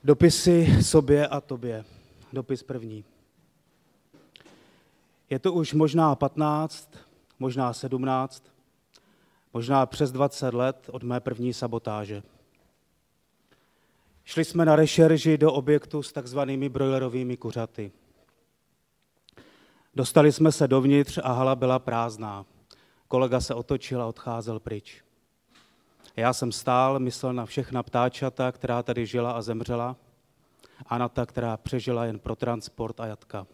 Dopisy sobě a tobě. Dopis první. Je to už možná 15, možná 17, možná přes 20 let od mé první sabotáže. Šli jsme na rešerži do objektu s takzvanými brojlerovými kuřaty. Dostali jsme se dovnitř a hala byla prázdná. Kolega se otočil a odcházel pryč. Já jsem stál, myslel na všechna ptáčata, která tady žila a zemřela, a na ta, která přežila jen pro transport a jatka.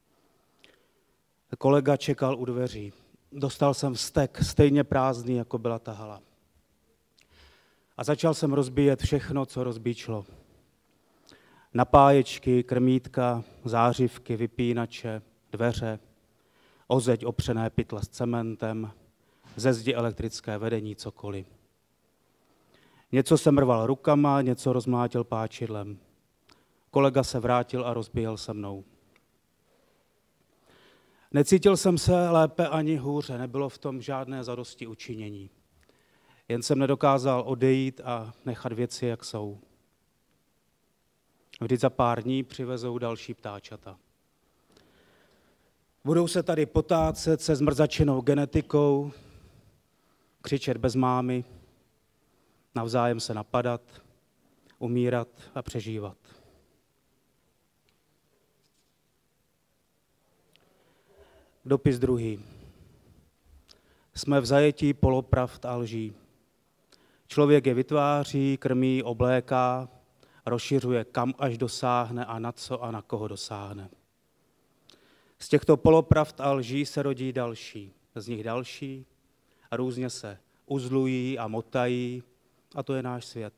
Kolega čekal u dveří. Dostal jsem vztek, stejně prázdný, jako byla ta hala. A začal jsem rozbíjet všechno, co rozbít šlo. Napáječky, krmítka, zářivky, vypínače, dveře, o zeď opřené pytle s cementem, ze zdi elektrické vedení, cokoliv. Něco jsem rval rukama, něco rozmlátil páčidlem. Kolega se vrátil a rozbíjel se mnou. Necítil jsem se lépe ani hůře, nebylo v tom žádné zadosti učinění. Jen jsem nedokázal odejít a nechat věci, jak jsou. Vždyť za pár dní přivezou další ptáčata. Budou se tady potácet se zmrzačenou genetikou, křičet bez mámy, navzájem se napadat, umírat a přežívat. Dopis druhý. Jsme v zajetí polopravd a lží. Člověk je vytváří, krmí, obléká, rozšiřuje, kam až dosáhne a na co a na koho dosáhne. Z těchto polopravd a lží se rodí další, z nich další a různě se uzlují a motají, a to je náš svět.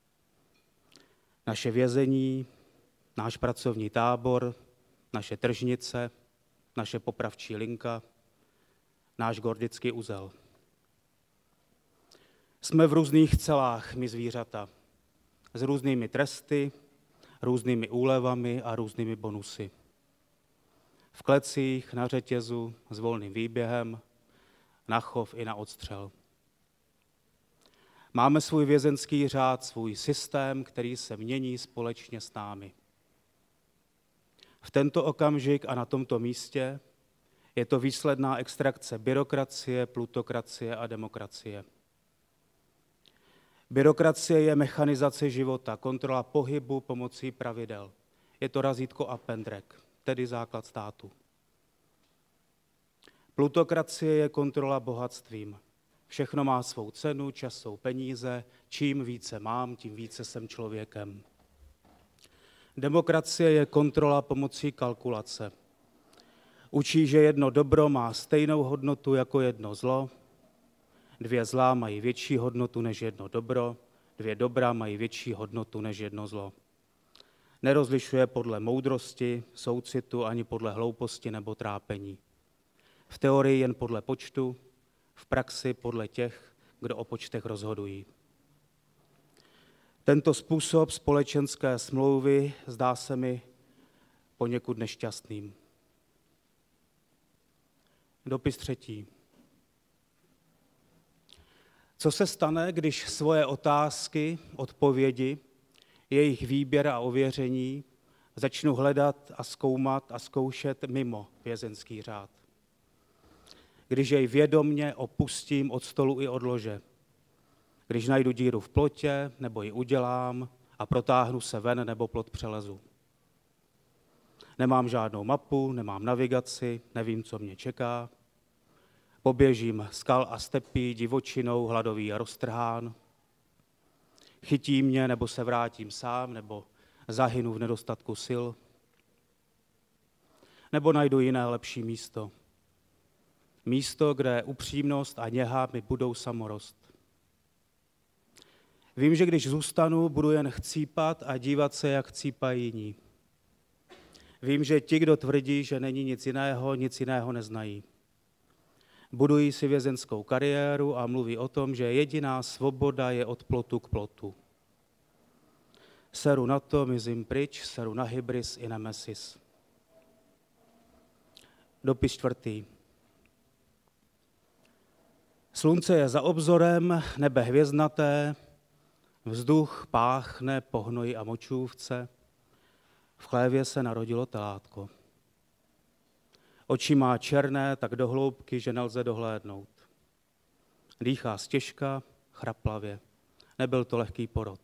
Naše vězení, náš pracovní tábor, naše tržnice, naše popravčí linka, náš gordický uzel. Jsme v různých celách, my zvířata, s různými tresty, různými úlevami a různými bonusy. V klecích, na řetězu, s volným výběhem, na chov i na odstřel. Máme svůj vězenský řád, svůj systém, který se mění společně s námi. V tento okamžik a na tomto místě je to výsledná extrakce byrokracie, plutokracie a demokracie. Byrokracie je mechanizace života, kontrola pohybu pomocí pravidel. Je to razítko a pendrek, tedy základ státu. Plutokracie je kontrola bohatstvím. Všechno má svou cenu, čas jsou peníze, čím více mám, tím více jsem člověkem. Demokracie je kontrola pomocí kalkulace. Učí, že jedno dobro má stejnou hodnotu jako jedno zlo, dvě zlá mají větší hodnotu než jedno dobro, dvě dobra mají větší hodnotu než jedno zlo. Nerozlišuje podle moudrosti, soucitu ani podle hlouposti nebo trápení. V teorii jen podle počtu, v praxi podle těch, kdo o počtech rozhodují. Tento způsob společenské smlouvy zdá se mi poněkud nešťastným. Dopis třetí. Co se stane, když svoje otázky, odpovědi, jejich výběr a ověření začnu hledat a zkoumat a zkoušet mimo vězenský řád? Když jej vědomně opustím od stolu i od lože, když najdu díru v plotě, nebo ji udělám a protáhnu se ven, nebo plot přelezu. Nemám žádnou mapu, nemám navigaci, nevím, co mě čeká. Poběžím skal a stepí, divočinou, hladový a roztrhán. Chytí mě, nebo se vrátím sám, nebo zahynu v nedostatku sil. Nebo najdu jiné lepší místo. Místo, kde upřímnost a něha mi budou samorost. Vím, že když zůstanu, budu jen chcípat a dívat se, jak chcípají jiní. Vím, že ti, kdo tvrdí, že není nic jiného neznají. Budují si vězenskou kariéru a mluví o tom, že jediná svoboda je od plotu k plotu. Seru na to, mizím pryč, seru na hybris i nemesis. Dopis čtvrtý. Slunce je za obzorem, nebe hvězdnaté, Vzduch páchne po hnoji a močůvce, v chlévě se narodilo telátko. Oči má černé tak do hloubky, že nelze dohlédnout. Dýchá stěžka, chraplavě. Nebyl to lehký porod.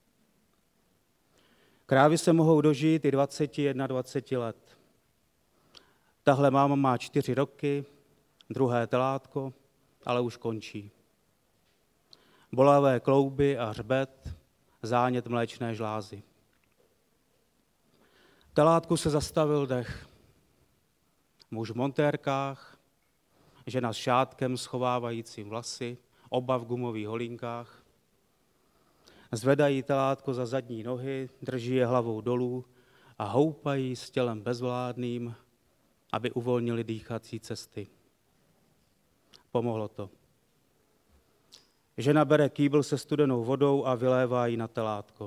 Krávy se mohou dožít i 20, 21 let. Tahle máma má 4 roky, druhé telátko, ale už končí. Bolavé klouby a hřbet, zánět mléčné žlázy. Telátku se zastavil dech. Muž v montérkách, žena s šátkem schovávajícím vlasy, oba v gumových holínkách. Zvedají telátko za zadní nohy, drží je hlavou dolů a houpají s tělem bezvládným, aby uvolnili dýchací cesty. Pomohlo to. Žena bere kýbl se studenou vodou a vylévá ji na telátko.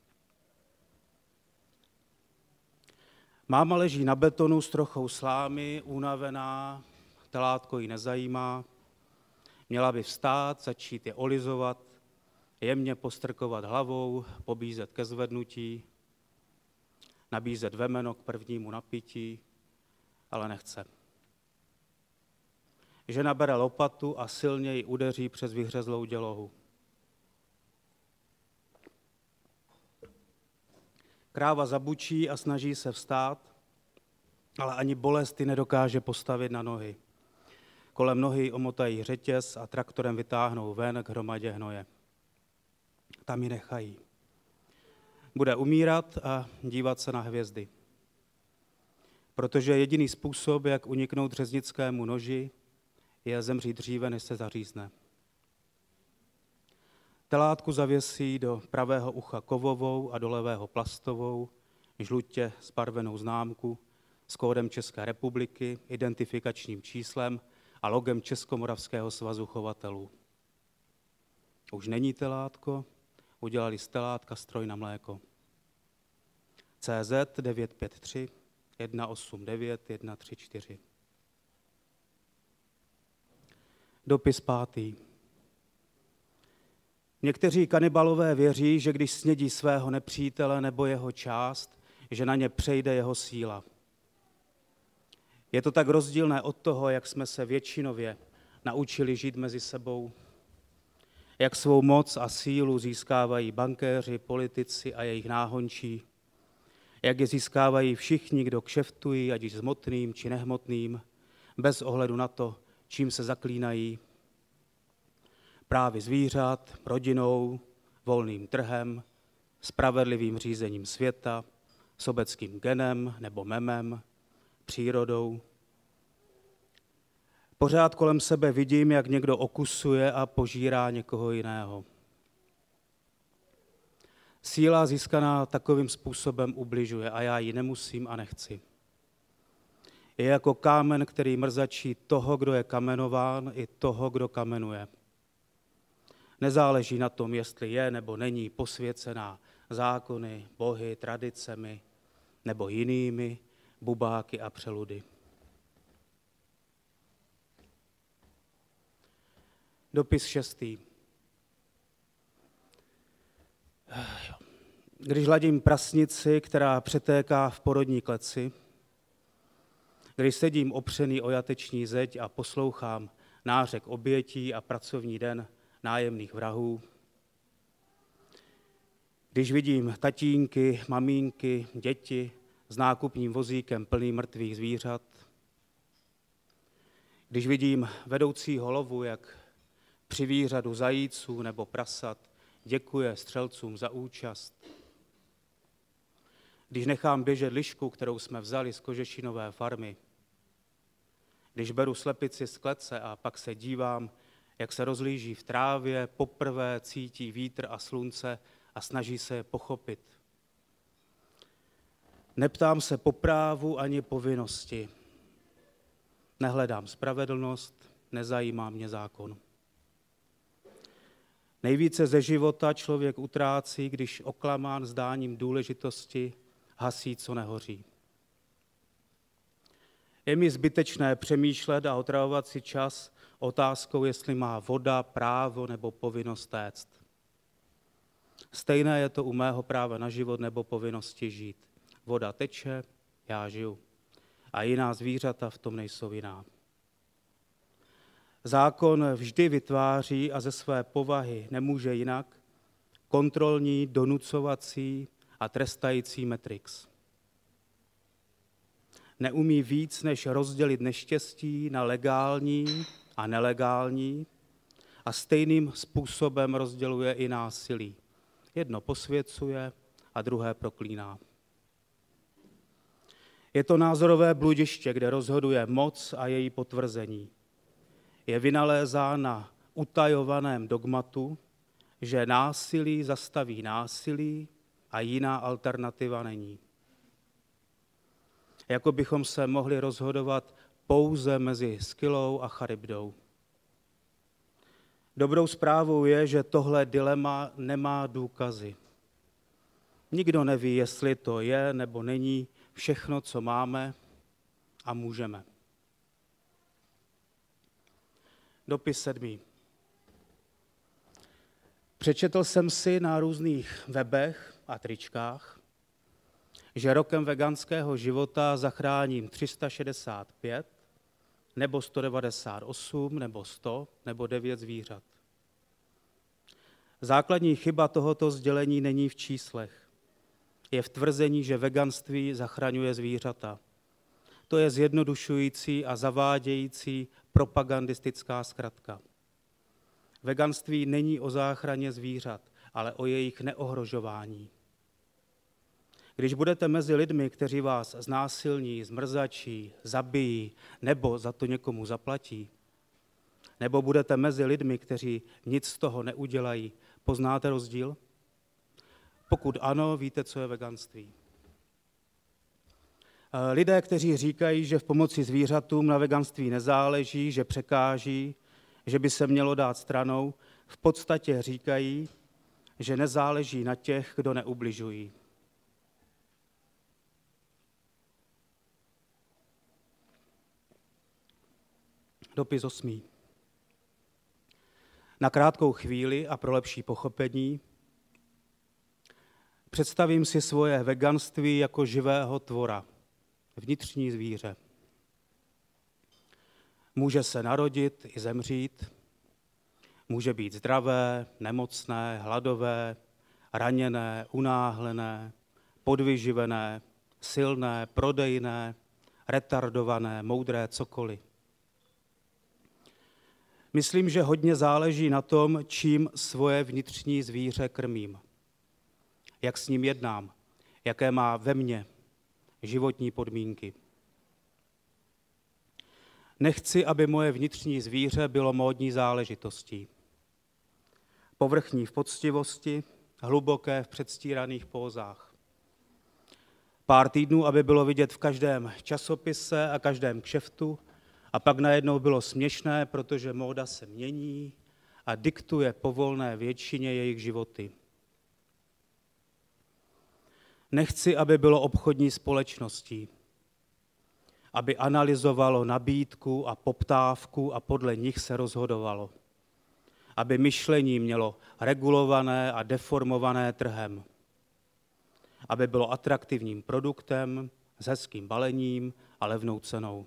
Máma leží na betonu s trochou slámy, unavená, telátko ji nezajímá. Měla by vstát, začít je olizovat, jemně postrkovat hlavou, pobízet ke zvednutí, nabízet vemeno k prvnímu napití, ale nechce. Žena bere lopatu a silně ji udeří přes vyhřezlou dělohu. Kráva zabučí a snaží se vstát, ale ani bolest ji nedokáže postavit na nohy. Kolem nohy omotají řetěz a traktorem vytáhnou ven k hromadě hnoje. Tam ji nechají. Bude umírat a dívat se na hvězdy. Protože jediný způsob, jak uniknout řeznickému noži, je zemřít dříve, než se zařízne. Telátku zavěsí do pravého ucha kovovou a do levého plastovou, žlutě zbarvenou známku s kódem České republiky, identifikačním číslem a logem Českomoravského svazu chovatelů. Už není telátko, udělali z telátka stroj na mléko. CZ 953 189 134. Dopis 5. Někteří kanibalové věří, že když snědí svého nepřítele nebo jeho část, že na ně přejde jeho síla. Je to tak rozdílné od toho, jak jsme se většinově naučili žít mezi sebou, jak svou moc a sílu získávají bankéři, politici a jejich náhončí, jak je získávají všichni, kdo kšeftují, ať již hmotným či nehmotným, bez ohledu na to, čím se zaklínají, právy zvířat, rodinou, volným trhem, spravedlivým řízením světa, sobeckým genem nebo memem, přírodou. Pořád kolem sebe vidím, jak někdo okusuje a požírá někoho jiného. Síla získaná takovým způsobem ubližuje a já ji nemusím a nechci. Je jako kámen, který mrzačí toho, kdo je kamenován, i toho, kdo kamenuje. Nezáleží na tom, jestli je nebo není posvěcená zákony, bohy, tradicemi nebo jinými bubáky a přeludy. Dopis 6. Když hladím prasnici, která přetéká v porodní kleci, když sedím opřený o jateční zeď a poslouchám nářek obětí a pracovní den nájemných vrahů, když vidím tatínky, mamínky, děti s nákupním vozíkem plný mrtvých zvířat, když vidím vedoucího lovu, jak při výřadu zajíců nebo prasat děkuje střelcům za účast, když nechám běžet lišku, kterou jsme vzali z kožešinové farmy, když beru slepici z klece a pak se dívám, jak se rozlíží v trávě, poprvé cítí vítr a slunce a snaží se je pochopit. Neptám se po právu ani povinnosti. Nehledám spravedlnost, nezajímá mě zákon. Nejvíce ze života člověk utrácí, když oklamán zdáním důležitosti hasí, co nehoří. Je mi zbytečné přemýšlet a otravovat si čas otázkou, jestli má voda právo nebo povinnost téct. Stejné je to u mého práva na život nebo povinnosti žít. Voda teče, já žiju. A jiná zvířata v tom nejsou jiná. Zákon vždy vytváří a ze své povahy nemůže jinak kontrolní, donucovací a trestající matrix. Neumí víc, než rozdělit neštěstí na legální a nelegální a stejným způsobem rozděluje i násilí. Jedno posvěcuje a druhé proklíná. Je to názorové bludiště, kde rozhoduje moc a její potvrzení. Je vynalézán na utajovaném dogmatu, že násilí zastaví násilí a jiná alternativa není. Jako bychom se mohli rozhodovat pouze mezi Skylou a Charybdou. Dobrou zprávou je, že tohle dilema nemá důkazy. Nikdo neví, jestli to je nebo není všechno, co máme a můžeme. Dopis 7. Přečetl jsem si na různých webech a tričkách, že rokem veganského života zachráním 365, nebo 198, nebo 100, nebo 9 zvířat. Základní chyba tohoto sdělení není v číslech. Je v tvrzení, že veganství zachraňuje zvířata. To je zjednodušující a zavádějící propagandistická zkratka. Veganství není o záchraně zvířat, ale o jejich neohrožování. Když budete mezi lidmi, kteří vás znásilní, zmrzačí, zabijí nebo za to někomu zaplatí, nebo budete mezi lidmi, kteří nic z toho neudělají, poznáte rozdíl? Pokud ano, víte, co je veganství. Lidé, kteří říkají, že v pomoci zvířatům na veganství nezáleží, že překáží, že by se mělo dát stranou, v podstatě říkají, že nezáleží na těch, kdo neubližují. Dopis 8. Na krátkou chvíli a pro lepší pochopení představím si svoje veganství jako živého tvora, vnitřní zvíře. Může se narodit i zemřít, může být zdravé, nemocné, hladové, raněné, unáhlené, podvyživené, silné, prodejné, retardované, moudré, cokoliv. Myslím, že hodně záleží na tom, čím svoje vnitřní zvíře krmím. Jak s ním jednám, jaké má ve mně životní podmínky. Nechci, aby moje vnitřní zvíře bylo módní záležitostí. Povrchní v poctivosti, hluboké v předstíraných pózách. Pár týdnů, aby bylo vidět v každém časopise a každém kšeftu, a pak najednou bylo směšné, protože móda se mění a diktuje povolné většině jejich životy. Nechci, aby bylo obchodní společností, aby analyzovalo nabídku a poptávku a podle nich se rozhodovalo. Aby myšlení mělo regulované a deformované trhem. Aby bylo atraktivním produktem s hezkým balením a levnou cenou.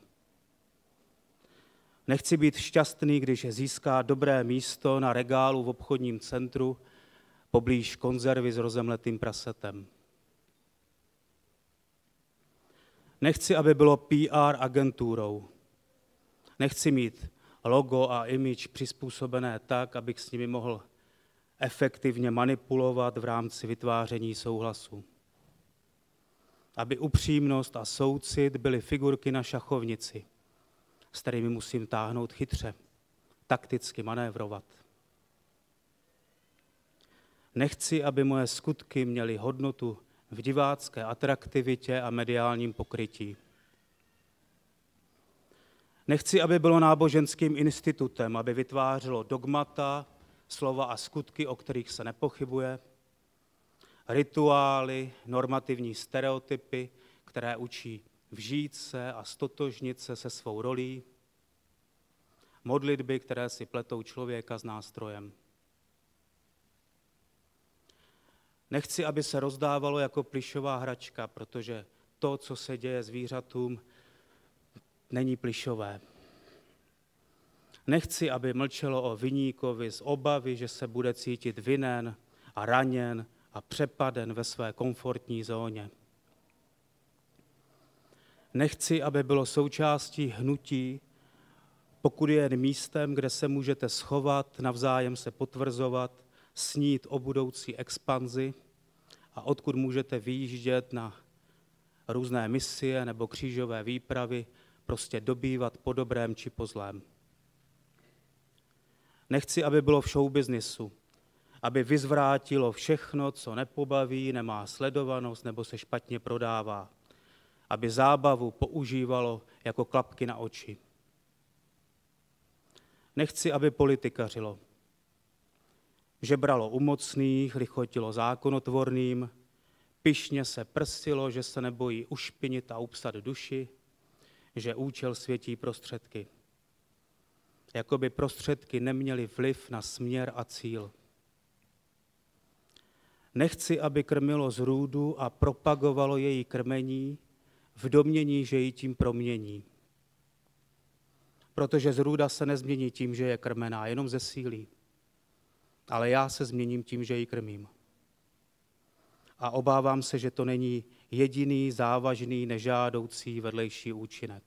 Nechci být šťastný, když získá dobré místo na regálu v obchodním centru poblíž konzervy s rozemletým prasetem. Nechci, aby bylo PR agenturou. Nechci mít logo a image přizpůsobené tak, abych s nimi mohl efektivně manipulovat v rámci vytváření souhlasu. Aby upřímnost a soucit byly figurky na šachovnici, s kterými musím táhnout chytře, takticky manévrovat. Nechci, aby moje skutky měly hodnotu v divácké atraktivitě a mediálním pokrytí. Nechci, aby bylo náboženským institutem, aby vytvářelo dogmata, slova a skutky, o kterých se nepochybuje, rituály, normativní stereotypy, které učí vžít se a stotožnit se se svou rolí, modlitby, které si pletou člověka s nástrojem. Nechci, aby se rozdávalo jako plyšová hračka, protože to, co se děje zvířatům, není plyšové. Nechci, aby mlčelo o viníkovi z obavy, že se bude cítit vinen a raněn a přepaden ve své komfortní zóně. Nechci, aby bylo součástí hnutí, pokud je jen místem, kde se můžete schovat, navzájem se potvrzovat, snít o budoucí expanzi a odkud můžete vyjíždět na různé misie nebo křížové výpravy, prostě dobývat po dobrém či po zlém. Nechci, aby bylo v showbiznisu, aby vyzvrátilo všechno, co nepobaví, nemá sledovanost nebo se špatně prodává, aby zábavu používalo jako klapky na oči. Nechci, aby politikařilo, žebralo u mocných, lichotilo zákonotvorným, pyšně se prsilo, že se nebojí ušpinit a upsat duši, že účel světí prostředky. Jakoby prostředky neměly vliv na směr a cíl. Nechci, aby krmilo zrůdu a propagovalo její krmení v domnění, že ji tím promění. Protože zrůda se nezmění tím, že je krmená, jenom zesílí. Ale já se změním tím, že ji krmím. A obávám se, že to není jediný závažný, nežádoucí vedlejší účinek.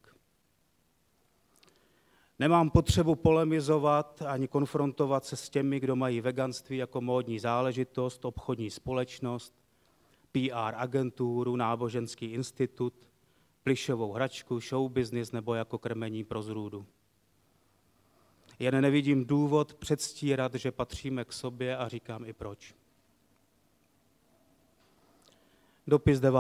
Nemám potřebu polemizovat ani konfrontovat se s těmi, kdo mají veganství jako módní záležitost, obchodní společnost, PR agenturu, náboženský institut, plyšovou hračku, showbusiness nebo jako krmení pro zrůdu. Jen nevidím důvod předstírat, že patříme k sobě a říkám i proč. Dopis 9.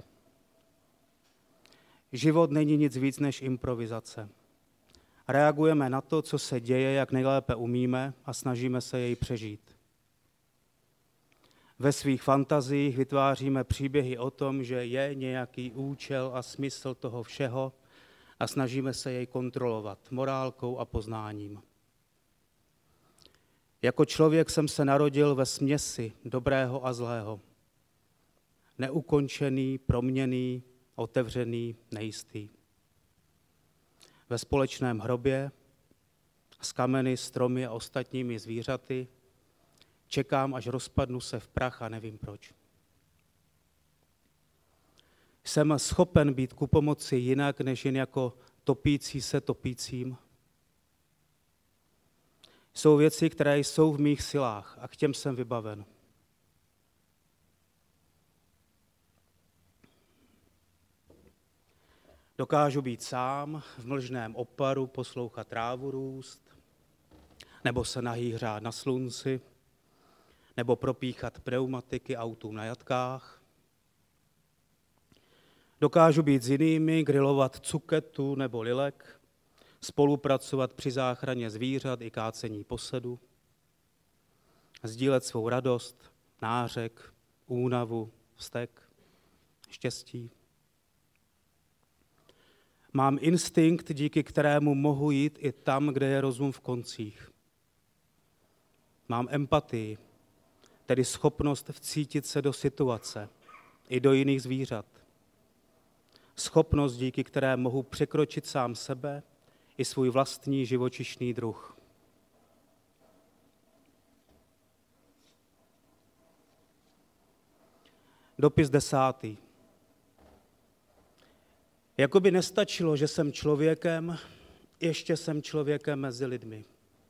Život není nic víc než improvizace. Reagujeme na to, co se děje, jak nejlépe umíme a snažíme se jej přežít. Ve svých fantaziích vytváříme příběhy o tom, že je nějaký účel a smysl toho všeho a snažíme se jej kontrolovat morálkou a poznáním. Jako člověk jsem se narodil ve směsi dobrého a zlého. Neukončený, proměnný, otevřený, nejistý. Ve společném hrobě s kameny, stromy a ostatními zvířaty čekám, až rozpadnu se v prach a nevím proč. Jsem schopen být ku pomoci jinak, než jen jako topící se topícím. Jsou věci, které jsou v mých silách a k těm jsem vybaven. Dokážu být sám, v mlžném oparu poslouchat trávu růst, nebo se nahý hřát na slunci, nebo propíchat pneumatiky autům na jatkách. Dokážu být s jinými, grilovat cuketu nebo lilek, spolupracovat při záchraně zvířat i kácení posedu, sdílet svou radost, nářek, únavu, vztek, štěstí. Mám instinkt, díky kterému mohu jít i tam, kde je rozum v koncích. Mám empatii, tedy schopnost vcítit se do situace, i do jiných zvířat. Schopnost, díky které mohu překročit sám sebe i svůj vlastní živočišný druh. Dopis 10. Jakoby nestačilo, že jsem člověkem, ještě jsem člověkem mezi lidmi.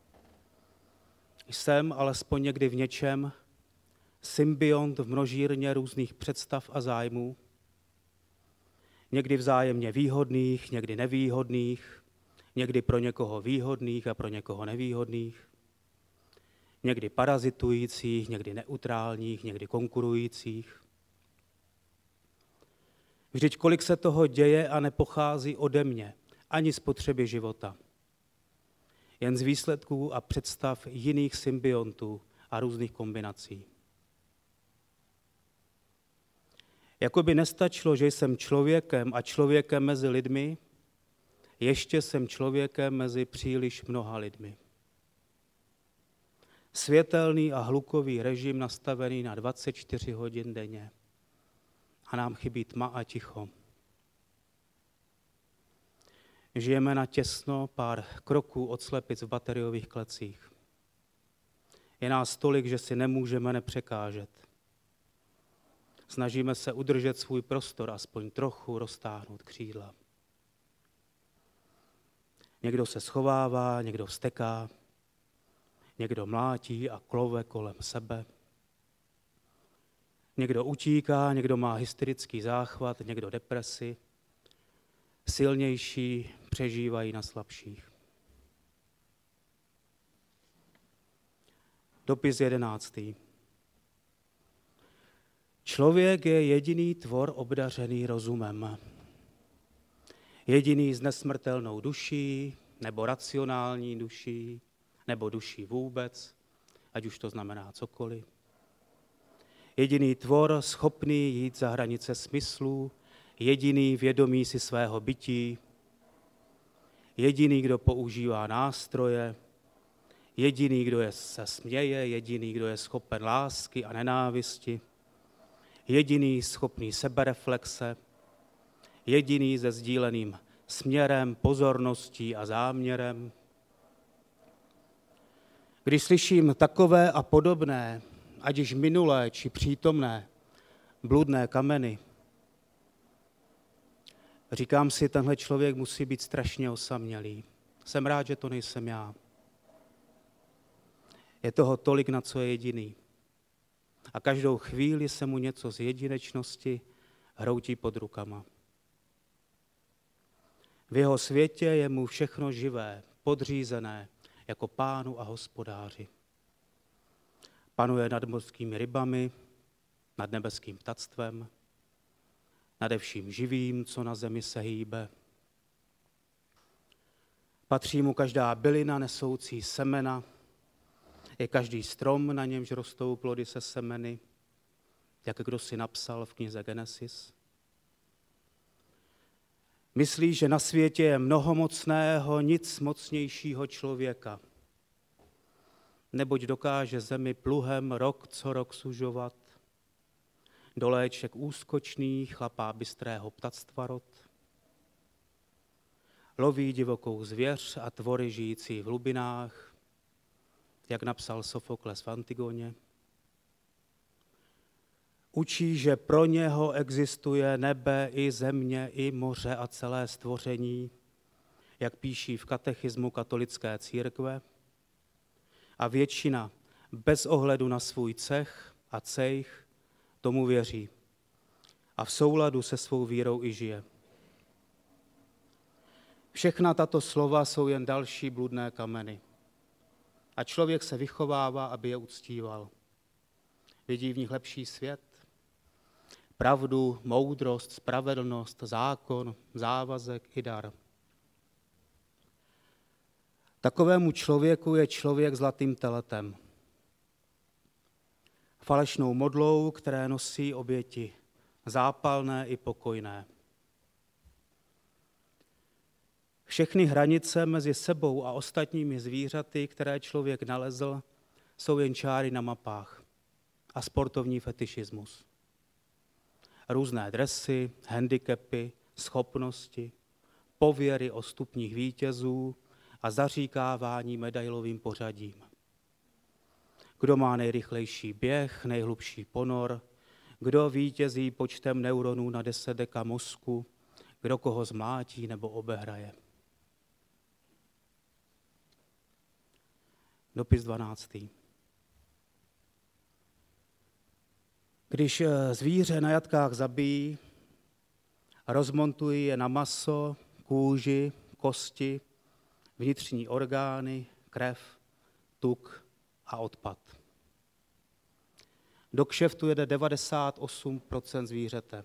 Jsem alespoň někdy v něčem symbiont v množírně různých představ a zájmů, někdy vzájemně výhodných, někdy nevýhodných, někdy pro někoho výhodných a pro někoho nevýhodných, někdy parazitujících, někdy neutrálních, někdy konkurujících. Vždyť kolik se toho děje a nepochází ode mě, ani z potřeby života. Jen z výsledků a představ jiných symbiontů a různých kombinací. Jakoby nestačilo, že jsem člověkem a člověkem mezi lidmi, ještě jsem člověkem mezi příliš mnoha lidmi. Světelný a hlukový režim nastavený na 24 hodin denně. A nám chybí tma a ticho. Žijeme na těsno pár kroků od slepic v bateriových klecích. Je nás tolik, že si nemůžeme nepřekážet. Snažíme se udržet svůj prostor, aspoň trochu roztáhnout křídla. Někdo se schovává, někdo vzteká, někdo mlátí a klove kolem sebe. Někdo utíká, někdo má hysterický záchvat, někdo depresi. Silnější přežívají na slabších. Dopis 11. Člověk je jediný tvor obdařený rozumem. Jediný s nesmrtelnou duší, nebo racionální duší, nebo duší vůbec, ať už to znamená cokoliv. Jediný tvor schopný jít za hranice smyslů, jediný vědomý si svého bytí, jediný, kdo používá nástroje, jediný, kdo se směje, jediný, kdo je schopen lásky a nenávisti, jediný schopný sebereflexe, jediný se sdíleným směrem, pozorností a záměrem. Když slyším takové a podobné, ať již minulé či přítomné, bludné kameny, říkám si, tenhle člověk musí být strašně osamělý. Jsem rád, že to nejsem já. Je toho tolik, na co je jediný. A každou chvíli se mu něco z jedinečnosti hroutí pod rukama. V jeho světě je mu všechno živé, podřízené, jako pánu a hospodáři. Panuje nad mořskými rybami, nad nebeským ptactvem, nade vším živým, co na zemi se hýbe. Patří mu každá bylina nesoucí semena, je každý strom, na němž rostou plody se semeny, jak kdo si napsal v knize Genesis. Myslí, že na světě je mnohomocného, nic mocnějšího člověka, neboť dokáže zemi pluhem rok co rok sužovat, do léček úskočný chlapá bystrého ptactva rod, loví divokou zvěř a tvory žijící v hlubinách, jak napsal Sofokles v Antigoně. Učí, že pro něho existuje nebe i země, i moře a celé stvoření, jak píší v katechismu katolické církve. A většina, bez ohledu na svůj cech a cejch, tomu věří a v souladu se svou vírou i žije. Všechna tato slova jsou jen další bludné kameny. A člověk se vychovává, aby je uctíval. Vidí v nich lepší svět, pravdu, moudrost, spravedlnost, zákon, závazek i dar. Takovému člověku je člověk zlatým teletem. Falešnou modlou, které nosí oběti, zápalné i pokojné. Všechny hranice mezi sebou a ostatními zvířaty, které člověk nalezl, jsou jen čáry na mapách a sportovní fetišismus. Různé dresy, handicapy, schopnosti, pověry o stupních vítězů a zaříkávání medailovým pořadím. Kdo má nejrychlejší běh, nejhlubší ponor, kdo vítězí počtem neuronů na 10 deka mozku, kdo koho zmlátí nebo obehraje. Dopis 12. Když zvíře na jatkách zabijí, rozmontují je na maso, kůži, kosti, vnitřní orgány, krev, tuk a odpad. Do kšeftu jede 98% zvířete.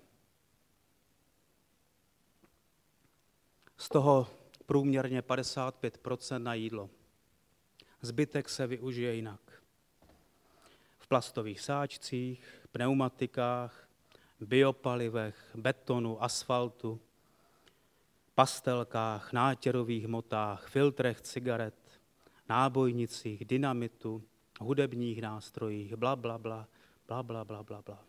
Z toho průměrně 55% na jídlo. Zbytek se využije jinak. V plastových sáčcích, pneumatikách, biopalivech, betonu, asfaltu, pastelkách, nátěrových hmotách, filtrech cigaret, nábojnicích, dynamitu, hudebních nástrojích, bla, bla, bla, bla, bla, bla, bla, bla.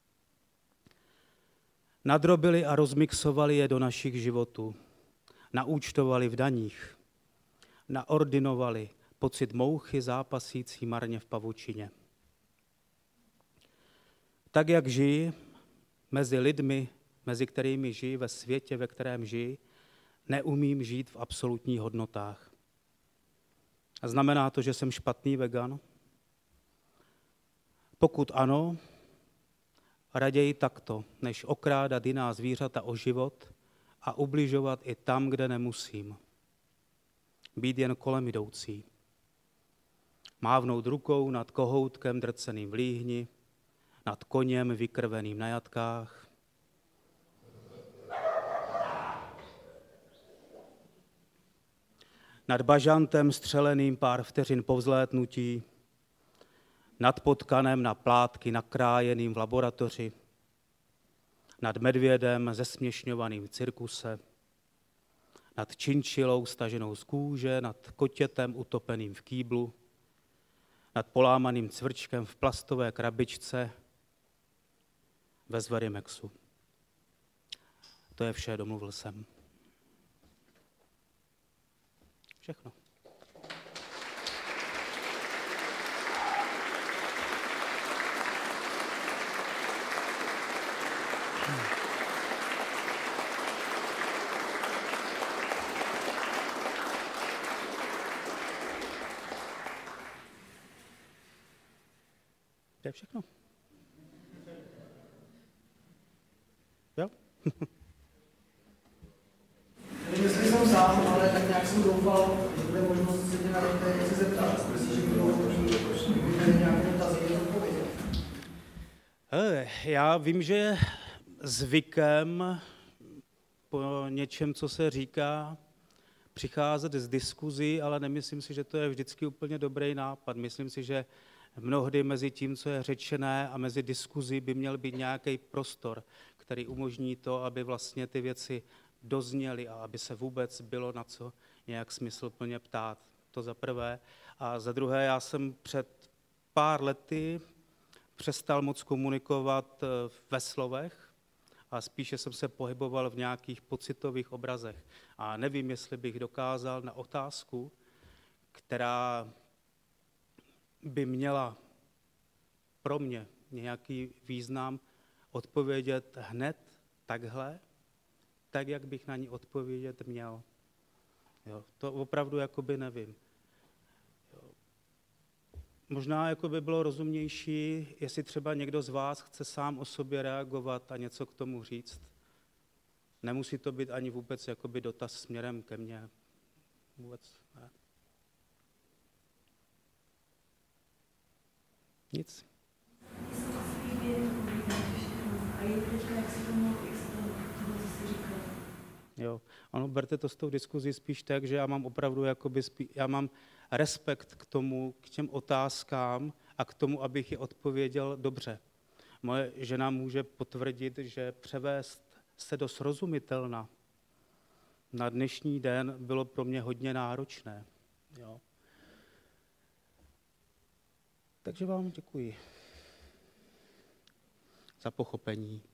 Nadrobili a rozmixovali je do našich životů. Naúčtovali v daních. Naordinovali pocit mouchy zápasící marně v pavučině. Tak, jak žijí mezi lidmi, mezi kterými žijí, ve světě, ve kterém žijí, neumím žít v absolutních hodnotách. A znamená to, že jsem špatný vegan? Pokud ano, raději takto, než okrádat jiná zvířata o život a ubližovat i tam, kde nemusím. Být jen kolem jdoucí. Mávnout rukou nad kohoutkem drceným v líhni, nad koněm vykrveným na jatkách. Nad bažantem střeleným pár vteřin po vzlétnutí, nad potkanem na plátky nakrájeným v laboratoři, nad medvědem zesměšňovaným v cirkuse, nad činčilou staženou z kůže, nad kotětem utopeným v kýblu, nad polámaným cvrčkem v plastové krabičce ve Zverimexu. To je vše, domluvil jsem. Všechno. To je všechno. Jo? Nevím, jestli jsem sám, ale tak nějak jsem doufal, že bude možnost se tě na některé věci zeptat. Myslím, že budou nějaké dotazy, je odpovědět. Já vím, že je zvykem po něčem, co se říká, přicházet z diskuzí, ale nemyslím si, že to je vždycky úplně dobrý nápad. Myslím si, že mnohdy mezi tím, co je řečené a mezi diskuzí by měl být nějaký prostor, který umožní to, aby vlastně ty věci dozněly a aby se vůbec bylo na co nějak smysluplně ptát. To za prvé. A za druhé, já jsem před pár lety přestal moc komunikovat ve slovech a spíše jsem se pohyboval v nějakých pocitových obrazech. A nevím, jestli bych dokázal na otázku, která by měla pro mě nějaký význam, odpovědět hned takhle, tak, jak bych na ní odpovědět měl. Jo, to opravdu jakoby nevím. Jo. Možná jakoby bylo rozumnější, jestli třeba někdo z vás chce sám o sobě reagovat a něco k tomu říct. Nemusí to být ani vůbec jakoby dotaz směrem ke mně. Vůbec ne. Nic. Jo, ano, berte to s tou diskuzí spíš tak, že já mám opravdu já mám respekt k tomu, k těm otázkám a k tomu, abych je odpověděl dobře. Moje žena může potvrdit, že převést se do srozumitelna na dnešní den bylo pro mě hodně náročné. Jo. Takže vám děkuji za pochopení.